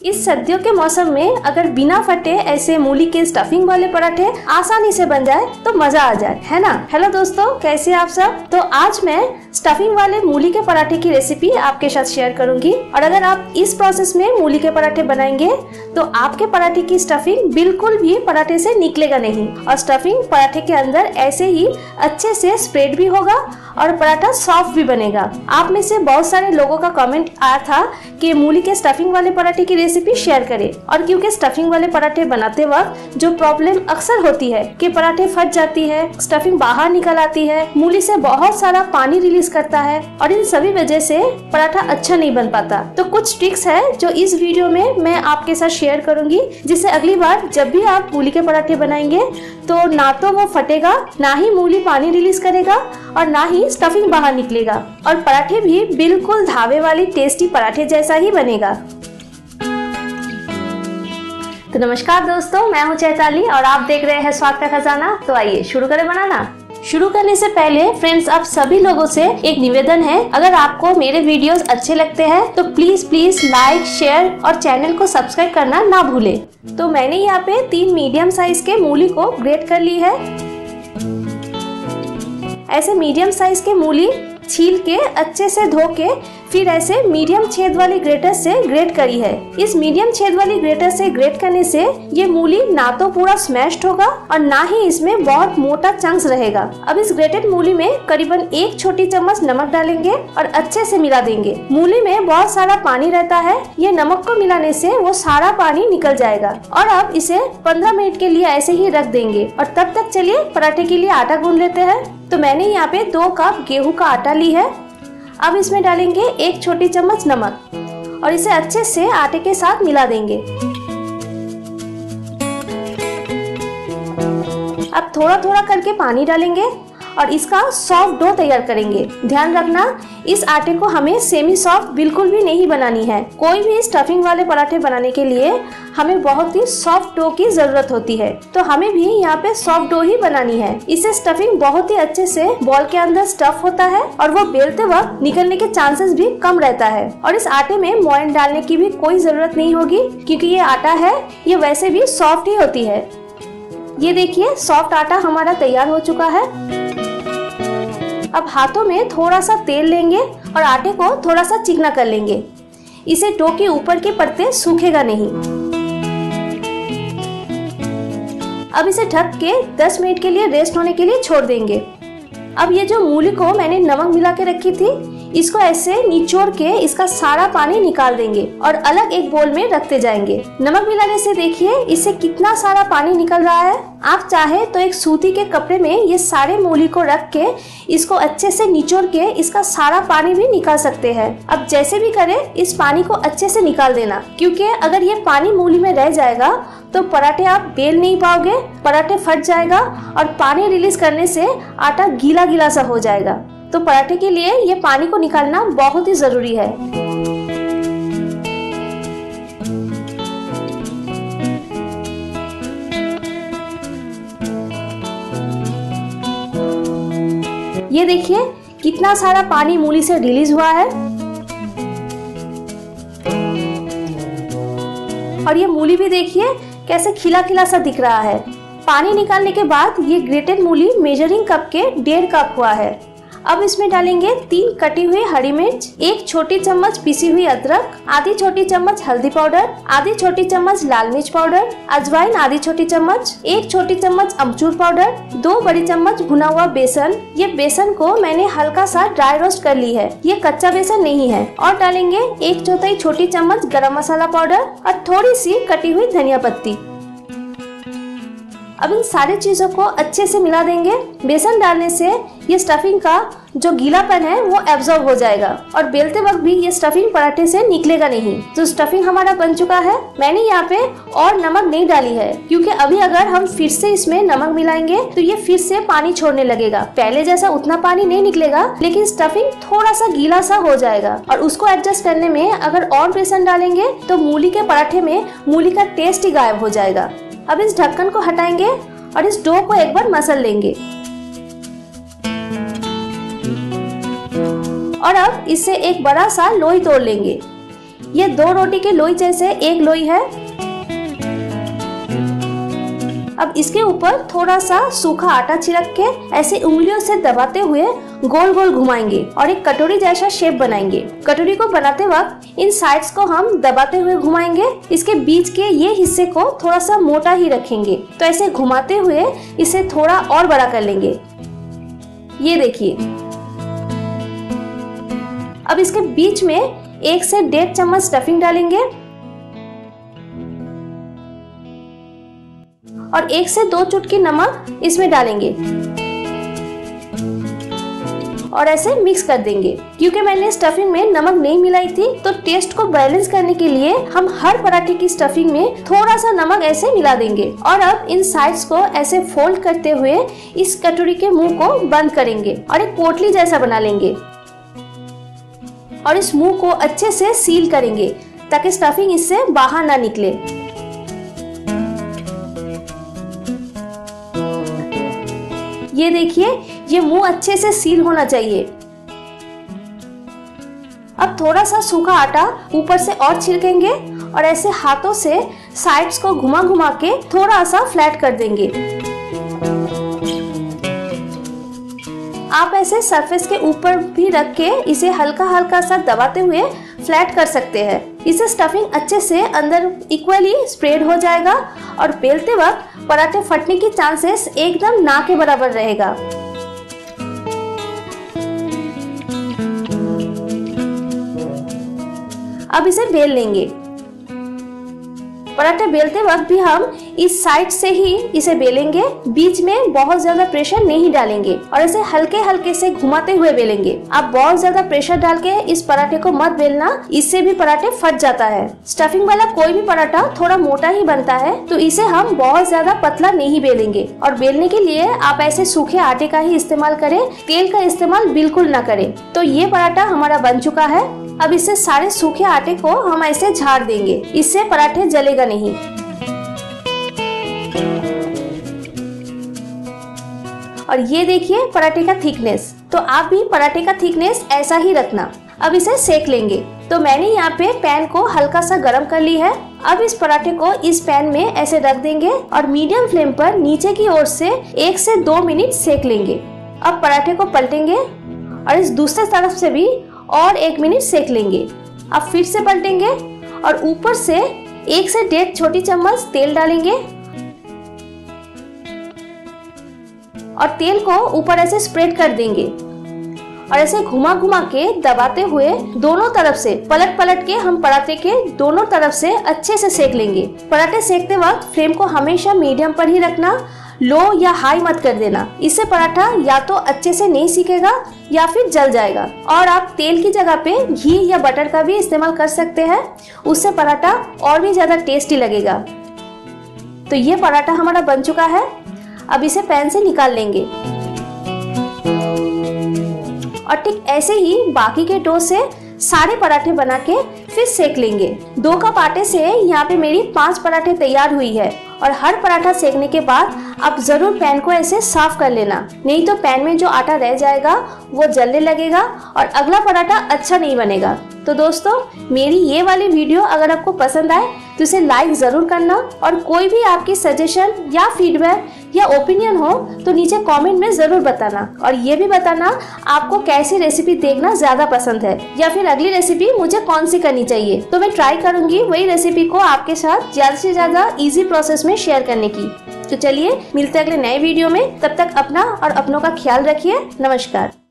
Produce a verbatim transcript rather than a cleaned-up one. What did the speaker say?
इस सर्दियों के मौसम में अगर बिना फटे ऐसे मूली के स्टफिंग वाले पराठे आसानी से बन जाए तो मजा आ जाए, है ना। हेलो दोस्तों, कैसे आप सब। तो आज मैं स्टफिंग वाले मूली के पराठे की रेसिपी आपके साथ शेयर करूंगी और अगर आप इस प्रोसेस में मूली के पराठे बनाएंगे तो आपके पराठे की स्टफिंग बिल्कुल भी पराठे से निकलेगा नहीं और स्टफिंग पराठे के अंदर ऐसे ही अच्छे से स्प्रेड भी होगा और पराठा सॉफ्ट भी बनेगा। आप में से बहुत सारे लोगों का कमेंट आया था कि मूली के स्टफिंग वाले पराठे की रेसिपी शेयर करें और क्योंकि स्टफिंग वाले पराठे बनाते वक्त जो प्रॉब्लम अक्सर होती है कि पराठे फट जाती है, स्टफिंग बाहर निकल आती है, मूली से बहुत सारा पानी रिलीज करता है और इन सभी वजह से पराठा अच्छा नहीं बन पाता। तो कुछ ट्रिक्स है जो इस वीडियो में मैं आपके साथ शेयर करूंगी, जिससे अगली बार जब भी आप मूली के पराठे बनाएंगे तो ना तो वो फटेगा, ना ही मूली पानी रिलीज करेगा और ना ही स्टफिंग बाहर निकलेगा और पराठे भी बिल्कुल ढाबे वाली टेस्टी पराठे जैसा ही बनेगा। तो नमस्कार दोस्तों, मैं हूं चैताली और आप देख रहे हैं स्वाद का खजाना। तो आइए शुरू करें बनाना। शुरू करने से पहले फ्रेंड्स, आप सभी लोगों से एक निवेदन है, अगर आपको मेरे वीडियोस अच्छे लगते हैं तो प्लीज प्लीज लाइक, शेयर और चैनल को सब्सक्राइब करना ना भूले। तो मैंने यहाँ पे तीन मीडियम साइज के मूली को ग्रेट कर ली है। ऐसे मीडियम साइज के मूली छील के अच्छे से धो के फिर ऐसे मीडियम छेद वाली ग्रेटर से ग्रेट करी है। इस मीडियम छेद वाली ग्रेटर से ग्रेट करने से ये मूली ना तो पूरा स्मैश्ड होगा और ना ही इसमें बहुत मोटा चंक्स रहेगा। अब इस ग्रेटेड मूली में करीबन एक छोटी चम्मच नमक डालेंगे और अच्छे से मिला देंगे। मूली में बहुत सारा पानी रहता है, ये नमक को मिलाने से वो सारा पानी निकल जाएगा और अब इसे पंद्रह मिनट के लिए ऐसे ही रख देंगे और तब तक चलिए पराठे के लिए आटा गूंद लेते हैं। तो मैंने यहाँ पे दो कप गेहूं का आटा ली है। अब इसमें डालेंगे एक छोटी चम्मच नमक और इसे अच्छे से आटे के साथ मिला देंगे। अब थोड़ा थोड़ा करके पानी डालेंगे और इसका सॉफ्ट डो तैयार करेंगे। ध्यान रखना, इस आटे को हमें सेमी सॉफ्ट बिल्कुल भी नहीं बनानी है। कोई भी स्टफिंग वाले पराठे बनाने के लिए हमें बहुत ही सॉफ्ट डो की जरूरत होती है, तो हमें भी यहाँ पे सॉफ्ट डो ही बनानी है। इससे स्टफिंग बहुत ही अच्छे से बॉल के अंदर स्टफ होता है और वो बेलते वक्त निकलने के चांसेस भी कम रहता है। और इस आटे में मोयन डालने की भी कोई जरूरत नहीं होगी क्योंकि ये आटा है, ये वैसे भी सॉफ्ट ही होती है। ये देखिए, सॉफ्ट आटा हमारा तैयार हो चुका है। अब हाथों में थोड़ा सा तेल लेंगे और आटे को थोड़ा सा चिकना कर लेंगे। इसे डो के ऊपर के परतें सूखेगा नहीं। अब इसे ढक के दस मिनट के लिए रेस्ट होने के लिए छोड़ देंगे। अब ये जो मूली को मैंने नमक मिला के रखी थी, इसको ऐसे निचोड़ के इसका सारा पानी निकाल देंगे और अलग एक बोल में रखते जाएंगे। नमक मिलाने से देखिए इससे कितना सारा पानी निकल रहा है। आप चाहे तो एक सूती के कपड़े में ये सारे मूली को रख के इसको अच्छे से निचोड़ के इसका सारा पानी भी निकाल सकते हैं। अब जैसे भी करें, इस पानी को अच्छे से निकाल देना क्योंकि अगर ये पानी मूली में रह जाएगा तो पराठे आप बेल नहीं पाओगे, पराठे फट जाएगा और पानी रिलीज करने से आटा गीला गीला सा हो जाएगा। तो पराठे के लिए ये पानी को निकालना बहुत ही जरूरी है। ये देखिए कितना सारा पानी मूली से रिलीज हुआ है और ये मूली भी देखिए कैसे खिला खिला सा दिख रहा है। पानी निकालने के बाद ये ग्रेटेड मूली मेजरिंग कप के डेढ़ कप हुआ है। अब इसमें डालेंगे तीन कटी हुई हरी मिर्च, एक छोटी चम्मच पिसी हुई अदरक, आधी छोटी चम्मच हल्दी पाउडर, आधी छोटी चम्मच लाल मिर्च पाउडर, अजवाइन आधी छोटी चम्मच, एक छोटी चम्मच अमचूर पाउडर, दो बड़ी चम्मच भुना हुआ बेसन। ये बेसन को मैंने हल्का सा ड्राई रोस्ट कर ली है, ये कच्चा बेसन नहीं है। और डालेंगे एक चौथाई छोटी चम्मच गरम मसाला पाउडर और थोड़ी सी कटी हुई धनिया पत्ती। अब इन सारी चीजों को अच्छे से मिला देंगे। बेसन डालने से ये स्टफिंग का जो गीलापन है वो एब्जॉर्ब हो जाएगा और बेलते वक्त भी ये स्टफिंग पराठे से निकलेगा नहीं। तो स्टफिंग हमारा बन चुका है। मैंने यहाँ पे और नमक नहीं डाली है क्योंकि अभी अगर हम फिर से इसमें नमक मिलाएंगे तो ये फिर से पानी छोड़ने लगेगा। पहले जैसा उतना पानी नहीं निकलेगा लेकिन स्टफिंग थोड़ा सा गीला सा हो जाएगा और उसको एडजस्ट करने में अगर और बेसन डालेंगे तो मूली के पराठे में मूली का टेस्ट ही गायब हो जाएगा। अब इस ढक्कन को हटाएंगे और इस डो को एक बार मसल लेंगे और अब इससे एक बड़ा सा लोई तोड़ लेंगे। ये दो रोटी के लोई जैसे एक लोई है। अब इसके ऊपर थोड़ा सा सूखा आटा छिड़क के ऐसे उंगलियों से दबाते हुए गोल गोल घुमाएंगे और एक कटोरी जैसा शेप बनाएंगे। कटोरी को बनाते वक्त इन साइड्स को हम दबाते हुए घुमाएंगे। इसके बीच के ये हिस्से को थोड़ा सा मोटा ही रखेंगे। तो ऐसे घुमाते हुए इसे थोड़ा और बड़ा कर लेंगे। ये देखिए, अब इसके बीच में एक से डेढ़ चम्मच स्टफिंग डालेंगे और एक से दो चुटकी नमक इसमें डालेंगे और ऐसे मिक्स कर देंगे। क्योंकि मैंने स्टफिंग में नमक नहीं मिलाई थी, तो टेस्ट को बैलेंस करने के लिए हम हर पराठे की स्टफिंग में थोड़ा सा नमक ऐसे मिला देंगे। और अब इन साइड्स को ऐसे फोल्ड करते हुए इस कटोरी के मुंह को बंद करेंगे और एक पोटली जैसा बना लेंगे और इस मुंह को अच्छे से सील करेंगे ताकि स्टफिंग इससे बाहर ना निकले। ये देखिए, ये मुंह अच्छे से सील होना चाहिए। अब थोड़ा सा सूखा आटा ऊपर से और छिड़केंगे और ऐसे हाथों से साइड्स को घुमा घुमा के थोड़ा सा फ्लैट कर देंगे। आप ऐसे सरफेस के ऊपर भी रख के इसे हल्का हल्का सा दबाते हुए फ्लैट कर सकते हैं। इससे स्टफिंग अच्छे से अंदर इक्वली स्प्रेड हो जाएगा और बेलते वक्त पराठे फटने की चांसेस एकदम ना के बराबर रहेगा। अब इसे बेल लेंगे। पराठे बेलते वक्त भी हम इस साइड से ही इसे बेलेंगे, बीच में बहुत ज्यादा प्रेशर नहीं डालेंगे और इसे हल्के हल्के से घुमाते हुए बेलेंगे। आप बहुत ज्यादा प्रेशर डाल के इस पराठे को मत बेलना, इससे भी पराठे फट जाता है। स्टफिंग वाला कोई भी पराठा थोड़ा मोटा ही बनता है, तो इसे हम बहुत ज्यादा पतला नहीं बेलेंगे। और बेलने के लिए आप ऐसे सूखे आटे का ही इस्तेमाल करें, तेल का इस्तेमाल बिल्कुल ना करें। तो ये पराठा हमारा बन चुका है। अब इससे सारे सूखे आटे को हम ऐसे झाड़ देंगे, इससे पराठे जलेगा नहीं। और ये देखिए पराठे का थिकनेस। तो आप भी पराठे का थिकनेस ऐसा ही रखना। अब इसे सेक लेंगे। तो मैंने यहाँ पे पैन को हल्का सा गर्म कर ली है। अब इस पराठे को इस पैन में ऐसे रख देंगे और मीडियम फ्लेम पर नीचे की ओर से एक से दो मिनट सेक लेंगे। अब पराठे को पलटेंगे और इस दूसरे तरफ से भी और एक मिनट सेक लेंगे। अब फिर से पलटेंगे और ऊपर से एक से डेढ़ छोटी चम्मच तेल डालेंगे और तेल को ऊपर ऐसे स्प्रेड कर देंगे और ऐसे घुमा घुमा के दबाते हुए दोनों तरफ से पलट पलट के हम पराठे के दोनों तरफ से अच्छे से सेक लेंगे। पराठे सेकते वक्त फ्लेम को हमेशा मीडियम पर ही रखना, लो या हाई मत कर देना। इससे पराठा या तो अच्छे से नहीं सीखेगा या फिर जल जाएगा। और आप तेल की जगह पे घी या बटर का भी इस्तेमाल कर सकते हैं, उससे पराठा और भी ज्यादा टेस्टी लगेगा। तो ये पराठा हमारा बन चुका है। अब इसे पैन से निकाल लेंगे और ठीक ऐसे ही बाकी के डो से सारे पराठे बना के फिर सेक लेंगे। दो कप आटे से यहाँ पे मेरी पांच पराठे तैयार हुई है। और हर पराठा सेकने के बाद आप जरूर पैन को ऐसे साफ कर लेना, नहीं तो पैन में जो आटा रह जाएगा वो जलने लगेगा और अगला पराठा अच्छा नहीं बनेगा। तो दोस्तों, मेरी ये वाली वीडियो अगर आपको पसंद आए तो इसे लाइक जरूर करना और कोई भी आपकी सजेशन या फीडबैक या ओपिनियन हो तो नीचे कमेंट में जरूर बताना। और ये भी बताना आपको कैसी रेसिपी देखना ज्यादा पसंद है या फिर अगली रेसिपी मुझे कौन सी करनी चाहिए। तो मैं ट्राई करूंगी वही रेसिपी को आपके साथ ज्यादा से ज्यादा इजी प्रोसेस में शेयर करने की। तो चलिए मिलते हैं अगले नए वीडियो में। तब तक अपना और अपनों का ख्याल रखिए। नमस्कार।